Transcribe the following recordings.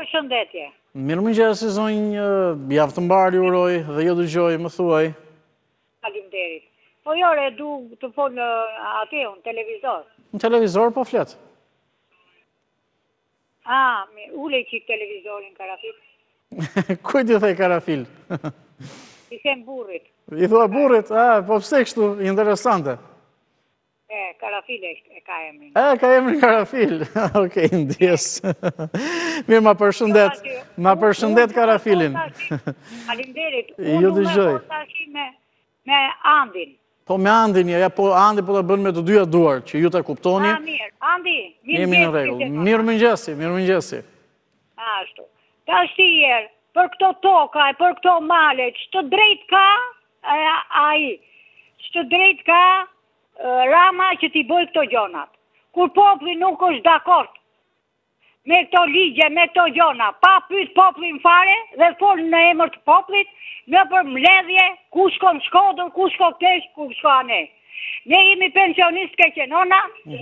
Përshëndetje. Mirëmëngjesi zonjë, javë të mbarë ju uroj dhe ju dëgjoj, më thuaj. Faleminderit. Po jore, du të folë atje, në televizor. Në televizor po flet. Ule qik televizorin, Karafil. Kujt i thej Karafil? I them burrit. I thua burrit? Po pse kështu, interesante. Karafil e ka emrin. Ka emrin Karafil. Okej, ndjes. Mirë, ma përshëndet. Ma përshëndet Karafilin. Faleminderit. Ju dëgjoj. Me Andin. Po me Andin, po Andi po të bën me të dyja duar, që ju të kuptoni. Mirë. Andi, jemi në rregull. Mirëmëngjesi. Ashtu. Ta shtijer, për këto toka e për këto male, ç'të drejt ka ai? Ç'të drejt ka Rama që t'i bëj këto gjonat? Kur popli nuk është dakord me këto ligje, me këto gjona, pa pyet poplin fare dhe fol në emër të poplit, në për mbledhje, ku shkon Shkodër, ku shko kesh, ku shko ane. Ne jemi pensionistë keqenona,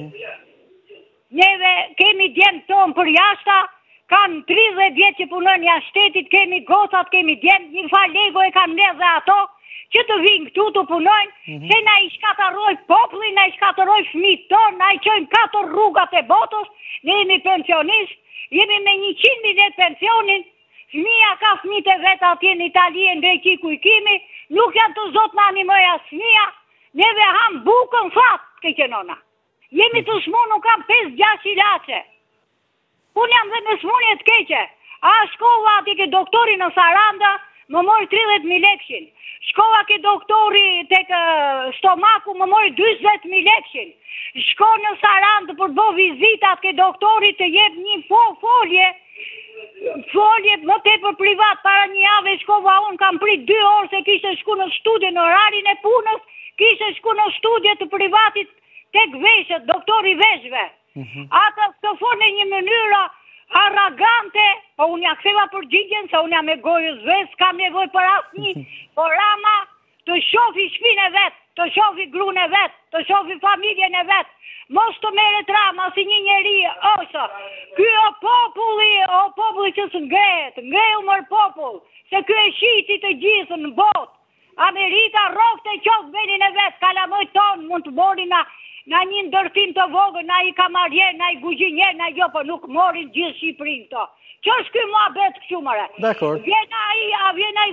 neve kemi djemë tonë për jashta, kanë 30 vjetë që punën jashtë shtetit, kemi gocat, kemi djemë, një fa lego e kanë ne dhe ato, që të vinë këtu të punojnë, se na i shkataroj popli, na i shkataroj fëmijët tonë, na i qojnë 4 rrugat e botës, ne jemi pensionistë, jemi me 100.000 pensionin, fëmija ka fëmijët e vetë atje në Itali e në Greqi ku i kimi, nuk janë të zotë në animoj as fëmija, neve ham bukën fatë, keqenona. Jemi të smunu, kam 5-6 ilace. Unë jam dhe në smunje të keqe. A shkova ati ke doktori në Saranda, më mori 30.000 lekshin. Shkova ke doktori tek stomaku, më mori 20.000 lekshin. Shko në Sarandë për të bo vizitat ke doktori të jep një folje më tepër privat. Para një jave shkova unë, kam prit 2 orë se kishte shku në studje në orarin e punës, kishte shku në studje të privatit tek veshët, doktori veshve. Ata të fone një mënyra arrogante, po unë ja ktheva përgjigjen, se unë jam me gojës ves, kam nevoj për asnjë, por Rama të shofi shpinë e vetë, të shofi gruan e vetë, të shofi familjen e vetë, mos të merret Rama si një njeri ose. Ky o populli që s'ngrehet, ngreu mër popull, se ky e shiti të gjithë në botë. Amerika rrofte qoftë venin e vetë, kalamojt tonë mund të borin na një ndërtim të vogël, na i kamarjer, na i guzhinjer, na jo, po nuk morin gjithë Shqipërinë këto. Që është ky muhabet kështu mëre? Dakor. Vjen ai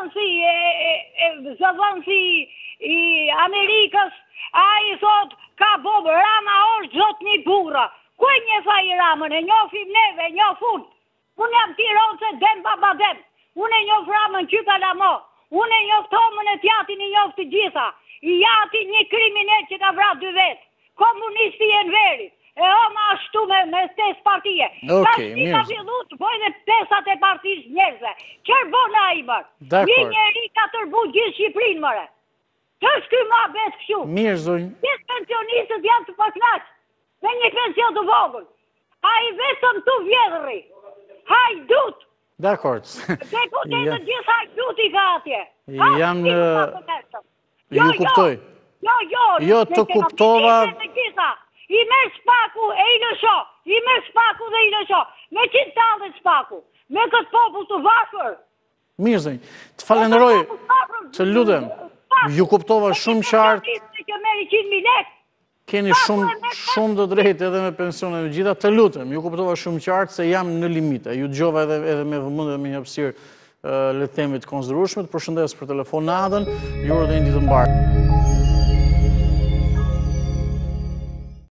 zëvendësi i Amerikës, ai thot ka bob Rama është zotni burra. Ku e njeh ai Ramën? E njohim neve, e njoh fund. Unë jam tironse dem baba dem. Unë e njoh Ramën qykalamo. Unë e njoh Tomën e Tjatin, i njoh të gjitha. I jati një kriminal që ka vrar 2 vetë. Komunisti e në verit. E oma ashtu me stes partije. Okej, mirë. Ka fillu të bojnë pesat e partijës njerëzve. Qërë bona i mërë. Një njeri ka tërbu gjithë Shqipërinë mëre. Që është ky muhabet kështu? Mirë, zonjë. Gjithë pensionistët janë të paknaqë. Me një pension të vogël. A i vetëm të vjedhëri. Hajdut. Dakor. Deputetë gjithë hajdut i ka atje. Jam në... Ju kuptoj. Jo, të kuptova... I merë spaku e i lësho. I merë spaku dhe i lësho. Me 100 talë spaku. Me këtë popull të vashër. Mirë, zonjë. Të falenderoj, të lutem. Ju kuptova shumë qartë. Keni shumë të drejtë edhe me pensionet e gjitha. Të lutem, ju kuptova shumë qartë se jam në limite. Ju dëgjova edhe me vëmendje dhe me një hapësirë le të themi të konsiderueshme. Përshëndes për telefonatën. Ju uroj një ditë të mbarë.